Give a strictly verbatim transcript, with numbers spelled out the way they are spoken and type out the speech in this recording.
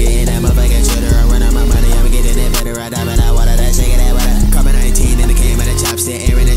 getting that motherfucking cheddar. I run out my money, I'm getting it better. I dive in that water, that shaking that water. Carbine nineteen in the can with a chopstick, airing